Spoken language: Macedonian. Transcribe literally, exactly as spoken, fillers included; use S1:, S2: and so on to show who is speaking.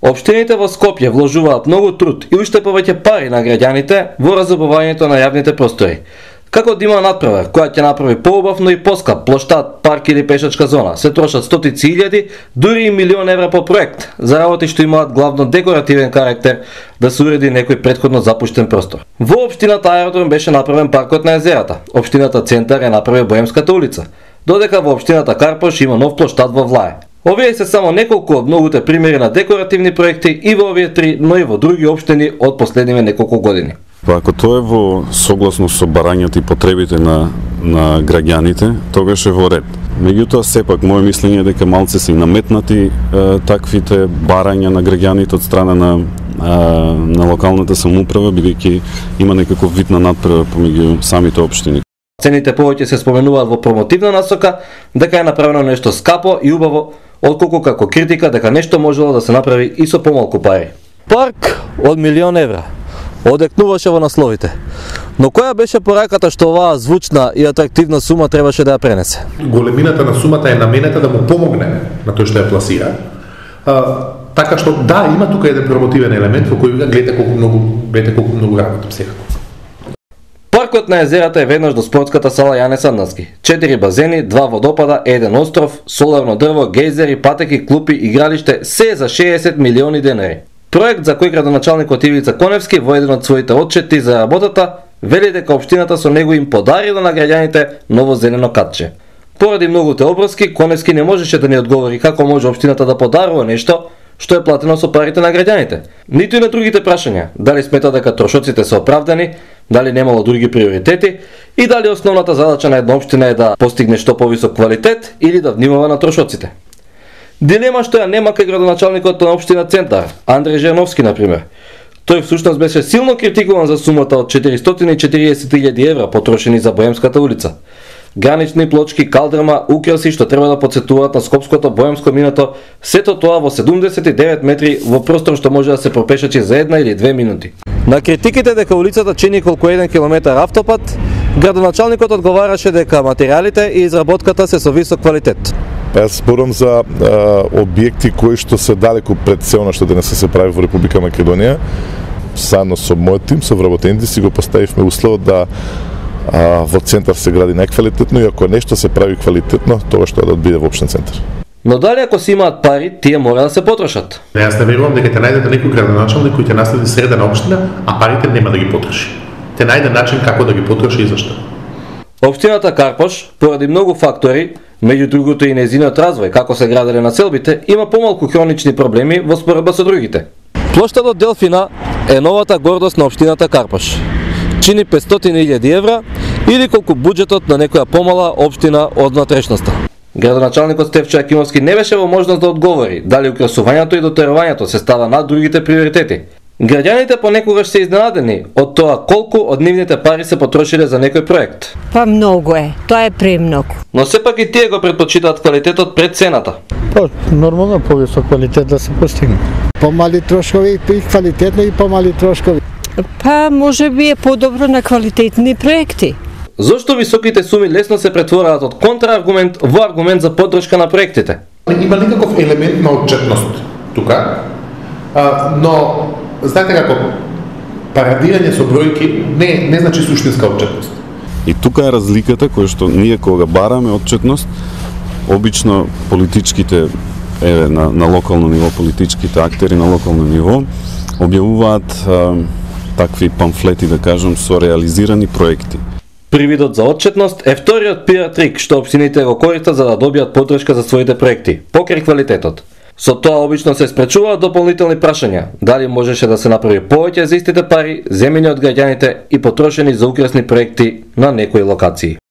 S1: Општините во Скопје вложуваат многу труд и уште повеќе пари на граѓаните во разубавањето на јавните простори. Како да има натпревар која ќе направи поубавно и поскап плоштад, парк или пешачка зона, се трошат стотици илјади, дури и милион евра по проект за работи што имаат главно декоративен карактер, да се уреди некој претходно запуштен простор. Во општината Аеродром беше направен паркот на езерата, општината Центар е направи Боемската улица, додека во општината Карпош има нов плоштад во Влае. Овие се само неколку од многуте примери на декоративни проекти и во овие три, но и во други општини од последниве неколку години.
S2: Па ако тоа е во согласно со барањата и потребите на, на граѓаните, тогаш е во ред. Меѓутоа, сепак, моје мислење е дека малце се наметнати е, таквите барања на граѓаните од страна на, е, на локалната самоуправа, бидејќи има некаков вид на надпревар помеѓу самите општини.
S1: Цените повеќе се споменуваат во промотивна насока, дека е направено нешто скапо и убаво, отколку како критика дека нешто можело да се направи и со помалку пари. Парк од милион евра одекнуваше во насловите. Но која беше пораката што оваа звучна и атрактивна сума требаше да ја пренесе?
S3: Големината на сумата е наменета да му помогне на тој што ја пласира. А, така што да, има тука еден промотивен елемент во кој гледате колку многу, гледате колку многу работам секако.
S1: Паркот на езерата е веднаш до спортската сала Јане Сандовски. Четири базени, два водопада, еден остров, соларно дрво, гейзери, патеки, клупи, игралиште, се за шеесет милиони денари. Проект за кој градоначалникот Ивица Коневски во еден од своите отчети за работата вели дека општината со него им подарила на граѓаните ново зелено катче. Поради многуте обврски, Коневски не можеше да ни одговори како може општината да подарува нешто што е платено со парите на граѓаните. Ниту и на другите прашања, дали смета дека трошоците се оправдани, дали немало други приоритети и дали основната задача на една општина е да постигне што повисок квалитет или да внимава на трошоците. Дилема што ја нема кај градоначалникот на општина Центар, Андреј Жерновски, например. Тој всушност беше силно критикуван за сумата од четиристотини и четириесет илјади евра потрошени за Боемската улица. Гранични плочки, калдрма, украси што треба да потсетуваат на скопското боемско минато, сето тоа во седумдесет и девет метри во простор што може да се пропешачи за една или две минути. На критиките дека улицата чини колку еден километар автопат, градоначалникот одговараше дека материјалите и изработката се со висок квалитет.
S4: Јас зборам за а, објекти кои што се далеку пред се она што денес се прави во Република Македонија. Заедно со мојот тим, со вработените си го поставивме условот да а, во центар се гради најквалитетно и ако нешто се прави квалитетно, тоа што да биде во општен центар.
S1: Но дали ако си имаат пари, тие мора да се потрошат?
S3: Јас не верувам дека ќе најдете некој градоначалник кој ќе наследи средена општина, а парите нема да ги потроши. Те најде начин како да ги потроши и зашто.
S1: Општината Карпош, поради многу фактори, меѓу другото и нејзиниот развој, како се граделе населбите, има помалку хронични проблеми во споредба со другите. Плоштадот Делфина е новата гордост на општината Карпош. Чини петстотини илјади евра или колку буџетот на некоја помала општина од внатрешноста. Градоначалникот Стефчо Јакимовски не беше во можност да одговори дали украсувањето и дотерувањето се става над другите приоритети. Граѓаните понекогаш се изненадени од тоа колку од нивните пари се потрошиле за некој проект.
S5: Па многу е, тоа е премногу.
S1: Но сепак и тие го предпочитаат квалитетот пред цената.
S6: Па нормално повисок квалитет да се постигне. Помали трошкови и квалитетно и помали трошкови.
S5: Па може би е подобро на квалитетни проекти.
S1: Зошто високите суми лесно се претвораат од контрааргумент во аргумент за поддршка на проектите?
S3: Има некаков елемент на отчетност тука, а, но знаете како, парадирање со бројки не, не значи суштинска отчетност.
S2: И тука е разликата која што ние кога бараме отчетност, обично политичките, еве, на, на локално ниво, политичките актери на локално ниво, објавуваат а, такви памфлети, да кажам, со реализирани проекти.
S1: Привидот за отчетност е вториот пиар трик што општините го користат за да добијат поддршка за своите проекти, покрај квалитетот. Со тоа обично се спречуваат дополнителни прашања, дали можеше да се направи повеќе за истите пари, земени од граѓаните и потрошени за украсни проекти на некои локации.